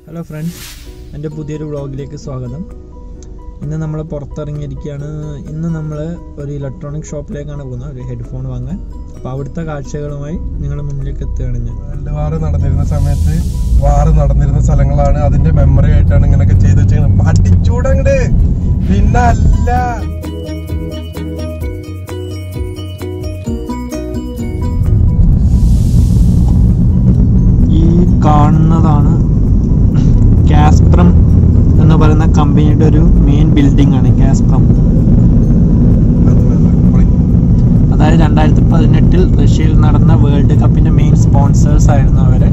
Hello friends, എൻ്റെ പുതിയൊരു വ്ളോഗിലേക്ക് സ്വാഗതം. ഇന്ന് നമ്മൾ പുറത്തിറങ്ങിയിരിക്കുകയാണ്. ഇന്ന് നമ്മൾ ഒരു ഇലക്ട്രോണിക് ഷോപ്പിലേക്കാണ് പോകുന്നത്, ഒരു ഹെഡ്ഫോൺ വാങ്ങാൻ. അപ്പോൾ അവിടുത്തെ കാഴ്ചകളുമായി നിങ്ങളുടെ മുന്നിലേക്ക് എത്തുകയാണ് ഞാൻ. വേൾഡ് വാർ നടന്നിരുന്ന സമയത്ത് വാർ നടന്നിരുന്ന സ്ഥലങ്ങളാണ്, അതിന്റെ മെമ്മറി ആയിട്ടാണ് ഇങ്ങനെയൊക്കെ ചെയ്ത് വെച്ചത്. പഠിച്ചൂടങ്ങട് പിന്നെ അല്ല. ഈ കാണുന്നതാണ് കാസ്പ്രം എന്ന് പറയുന്ന കമ്പനിയുടെ ഒരു മെയിൻ ബിൽഡിംഗ് ആണ് കാസ്പ്രം. അതായത് 2018 റഷ്യയിൽ നടന്ന വേൾഡ് കപ്പിന്റെ മെയിൻ സ്പോൺസേഴ്സ് ആയിരുന്നു അവര്.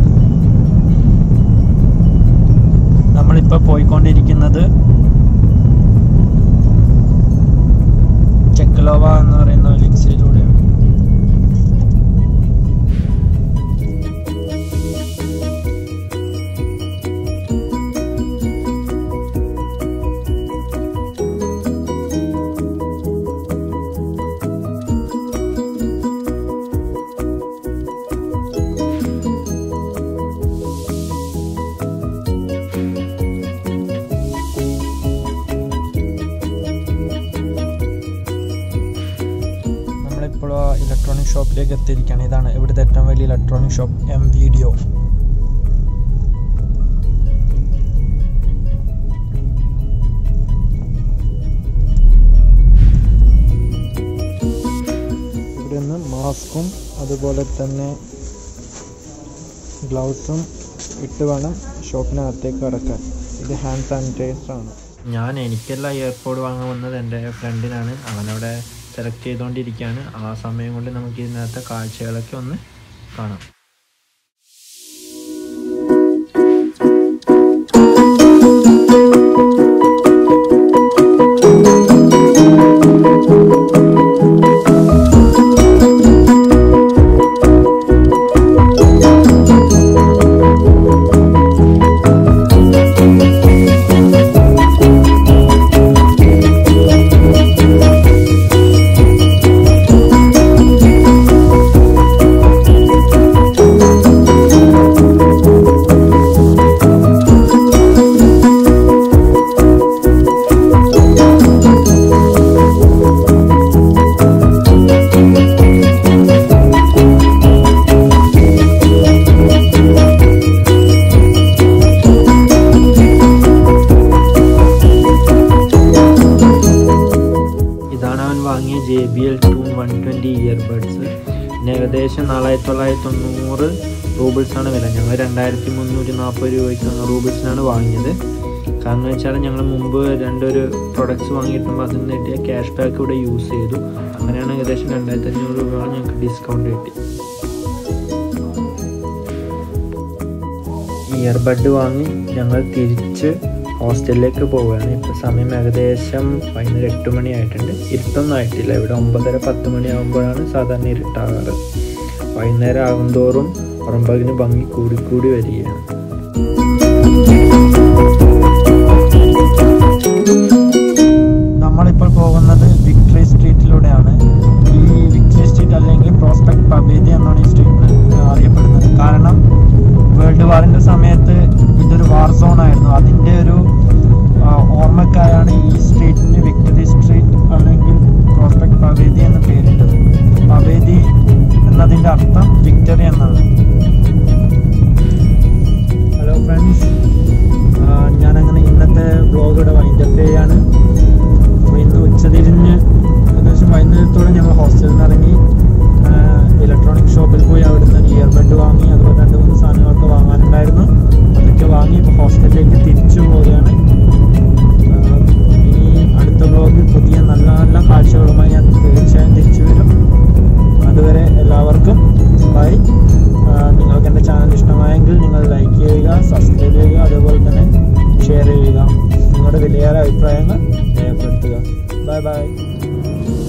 നമ്മളിപ്പോ പോയിക്കൊണ്ടിരിക്കുന്നത് ചെക്കലോവ എന്ന് പറയുന്ന ഒരു എക്സിലൂടെയാണ്. ഇലക്ട്രോണിക് ഷോപ്പിലേക്ക് എത്തിയിരിക്കുകയാണ്. ഇതാണ് ഇവിടുത്തെ ഏറ്റവും വലിയ ഇലക്ട്രോണിക് ഷോപ്പ്, M-Video. ഇവിടെ നിന്ന് മാസ്കും അതുപോലെ തന്നെ ഗ്ലൗസും ഇട്ട് വേണം ഷോപ്പിനകത്തേക്ക് കടക്കാൻ. ഇത് ഹാൻഡ് സാനിറ്റൈസറാണ്. എനിക്കല്ല എയർപോഡ് വാങ്ങാൻ വന്നത് എൻ്റെ ഫ്രണ്ടിനാണ്. അവനവിടെ സെലക്ട് ചെയ്തുകൊണ്ടിരിക്കുകയാണ്. ആ സമയം കൊണ്ട് നമുക്ക് ഇതിനകത്തെ കാഴ്ചകളൊക്കെ ഒന്ന് കാണാം. JBL Tune 120 earbuds. ഏകദേശം 4990 റൂബിൾസാണ് വില. ഞങ്ങൾ 2340 റൂബിൾസിനാണ് വാങ്ങിയത്. കാരണം വെച്ചാൽ ഞങ്ങൾ മുമ്പ് രണ്ടൊരു പ്രൊഡക്ട്സ് വാങ്ങിയിട്ടുമ്പോൾ അതിൽ നിന്ന് കിട്ടിയ ക്യാഷ് ബാക്ക് ഇവിടെ യൂസ് ചെയ്തു. അങ്ങനെയാണ് ഏകദേശം 2500 രൂപയാണ് ഞങ്ങൾക്ക് ഡിസ്കൗണ്ട് കിട്ടി. ഇയർബഡ് വാങ്ങി ഞങ്ങൾ തിരിച്ച് ഹോസ്റ്റലിലേക്ക് പോവുകയാണ്. ഇപ്പോൾ സമയം ഏകദേശം വൈകുന്നേരം 8 മണി ആയിട്ടുണ്ട്. ഇരുട്ടൊന്നും ആയിട്ടില്ല. ഇവിടെ 9:30-10 മണിയാകുമ്പോഴാണ് സാധാരണ ഇരുട്ടാകാറ്. വൈകുന്നേരം ആകുന്തോറും ഉറമ്പകിന് ഭംഗി കൂടിക്കൂടി വരികയാണ്. നമ്മളിപ്പോൾ പോകുന്നത് വിക്ടറി സ്ട്രീറ്റിലൂടെയാണ്. ഈ വിക്ടറി സ്ട്രീറ്റ് അല്ലെങ്കിൽ പ്രോസ്പെക്ട് പവേദി എന്നാണ് ഈ സ്ട്രീറ്റ് അറിയപ്പെടുന്നത്. കാരണം വേൾഡ് വാറിൻ്റെ സമയത്ത് ഇതൊരു വാർ സോൺ ആയിരുന്നു. അതിൻ്റെ ഒരു ഓർമ്മക്കായാണ് ഈ സ്ട്രീറ്റിന് വിക്ടറി സ്ട്രീറ്റ് അല്ലെങ്കിൽ പ്രോസ്പെക്ട് പവേദി എന്ന പേരിട്ടത്. പവേദി എന്നതിൻ്റെ അർത്ഥം വിക്ടറി എന്നാണ്. ഹലോ ഫ്രണ്ട്സ്, ഞാനങ്ങനെ ഇന്നത്തെ വ്ളോഗ് ഇവിടെ വൈൻഡപ്പ് ചെയ്യാണ്. അപ്പോൾ ഇന്ന് ഉച്ചതിരിഞ്ഞ് ഏകദേശം വൈകുന്നേരത്തോടെ ഞങ്ങൾ ഹോസ്റ്റലിൽ നിന്ന് ഇറങ്ങി ഇലക്ട്രോണിക് ഷോപ്പിൽ പോയി അവിടുന്ന് ഇയർബഡ് വാങ്ങി. അതുപോലെ 2-3 സാധനങ്ങളൊക്കെ വാങ്ങാനുണ്ടായിരുന്നു. അതൊക്കെ വാങ്ങി ഇപ്പോൾ ഹോസ്റ്റലിലേക്ക് തിരിച്ചു പോവുകയാണ്. ഇനി അടുത്ത വ്ളോഗിൽ പുതിയ നല്ല നല്ല കാഴ്ചകളുമായി ഞാൻ തീർച്ചയായും തിരിച്ചു വരും. അതുവരെ എല്ലാവർക്കും ബൈ. നിങ്ങൾക്ക് എൻ്റെ ചാനൽ ഇഷ്ടമായെങ്കിൽ നിങ്ങൾ ലൈക്ക് ചെയ്യുക, സബ്സ്ക്രൈബ് ചെയ്യുക, അതുപോലെ തന്നെ ഷെയർ ചെയ്യുക. നിങ്ങളുടെ വിലയേറെ അഭിപ്രായങ്ങൾ രേഖപ്പെടുത്തുക. Bye by.